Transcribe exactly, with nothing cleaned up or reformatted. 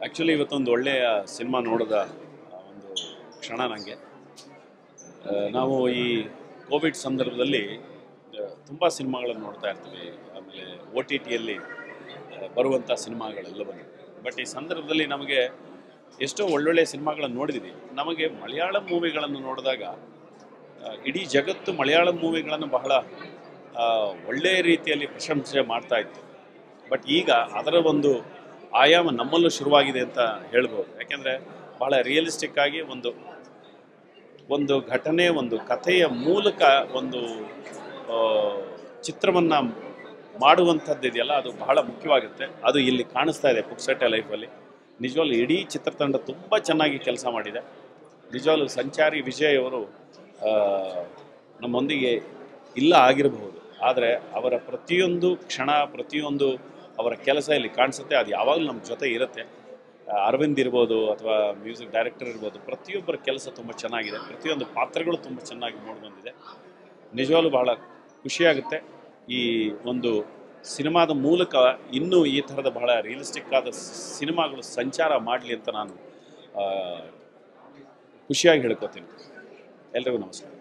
Actually ಇವತ್ತೊಂದು ಒಳ್ಳೆಯ cinema ನೋಡಿದ ಒಂದು ಕ್ಷಣ ನನಗೆ. ನಾವು ಈ ಕೋವಿಡ್ ಸಂದರ್ಭದಲ್ಲಿ ತುಂಬ ಸಿನಿಮಾಗಳನ್ನು ನೋಡ್ತಾ ಇರ್ತೀವಿ, ಆಮೇಲೆ ಒ ಟಿ ಟಿಯಲ್ಲಿ ಬರುವಂಥ ಸಿನಿಮಾಗಳೆಲ್ಲವನ್ನು. ಬಟ್ ಈ ಸಂದರ್ಭದಲ್ಲಿ ನಮಗೆ ಎಷ್ಟೋ ಒಳ್ಳೊಳ್ಳೆ ಸಿನಿಮಾಗಳನ್ನು ನೋಡಿದ್ದೀವಿ. ನಮಗೆ ಮಲಯಾಳಂ ಮೂವಿಗಳನ್ನು ನೋಡಿದಾಗ ಇಡೀ ಜಗತ್ತು ಮಲಯಾಳಂ ಮೂವಿಗಳನ್ನು ಬಹಳ ಒಳ್ಳೆಯ ರೀತಿಯಲ್ಲಿ ಪ್ರಶಂಸೆ ಮಾಡ್ತಾ ಇತ್ತು. ಬಟ್ ಈಗ ಅದರ ಒಂದು ಆಯಾಮ ನಮ್ಮಲ್ಲೂ ಶುರುವಾಗಿದೆ ಅಂತ ಹೇಳ್ಬೋದು. ಯಾಕೆಂದರೆ ಬಹಳ ರಿಯಲಿಸ್ಟಿಕ್ ಆಗಿ ಒಂದು ಒಂದು ಘಟನೆ, ಒಂದು ಕಥೆಯ ಮೂಲಕ ಒಂದು ಚಿತ್ರವನ್ನು ಮಾಡುವಂಥದ್ದು ಇದೆಯಲ್ಲ, ಅದು ಬಹಳ ಮುಖ್ಯವಾಗುತ್ತೆ. ಅದು ಇಲ್ಲಿ ಕಾಣಿಸ್ತಾ ಇದೆ ಪುಕ್ಸಟ್ಟೆ ಲೈಫಲ್ಲಿ. ನಿಜವಾಗ್ಲೂ ಇಡೀ ಚಿತ್ರತಂಡ ತುಂಬ ಚೆನ್ನಾಗಿ ಕೆಲಸ ಮಾಡಿದೆ. ನಿಜವಾಗ್ಲೂ ಸಂಚಾರಿ ವಿಜಯ್ ಅವರು ನಮ್ಮೊಂದಿಗೆ ಇಲ್ಲ ಆಗಿರಬಹುದು, ಆದರೆ ಅವರ ಪ್ರತಿಯೊಂದು ಕ್ಷಣ, ಪ್ರತಿಯೊಂದು ಅವರ ಕೆಲಸ ಇಲ್ಲಿ ಕಾಣಿಸುತ್ತೆ. ಅದು ಯಾವಾಗಲೂ ನಮ್ಮ ಜೊತೆ ಇರುತ್ತೆ. ಅರವಿಂದ್ ಇರ್ಬೋದು ಅಥವಾ ಮ್ಯೂಸಿಕ್ ಡೈರೆಕ್ಟರ್ ಇರ್ಬೋದು, ಪ್ರತಿಯೊಬ್ಬರ ಕೆಲಸ ತುಂಬ ಚೆನ್ನಾಗಿದೆ. ಪ್ರತಿಯೊಂದು ಪಾತ್ರಗಳು ತುಂಬ ಚೆನ್ನಾಗಿ ಮೂಡಿಬಂದಿದೆ. ನಿಜವಾಗ್ಲೂ ಬಹಳ ಖುಷಿಯಾಗುತ್ತೆ. ಈ ಒಂದು ಸಿನಿಮಾದ ಮೂಲಕ ಇನ್ನೂ ಈ ಥರದ ಬಹಳ ರಿಯಲಿಸ್ಟಿಕ್ ಆದ ಸಿನಿಮಾಗಳು ಸಂಚಾರ ಮಾಡಲಿ ಅಂತ ನಾನು ಖುಷಿಯಾಗಿ ಹೇಳ್ಕೊತೀನಿ. ಎಲ್ರಿಗೂ ನಮಸ್ಕಾರ.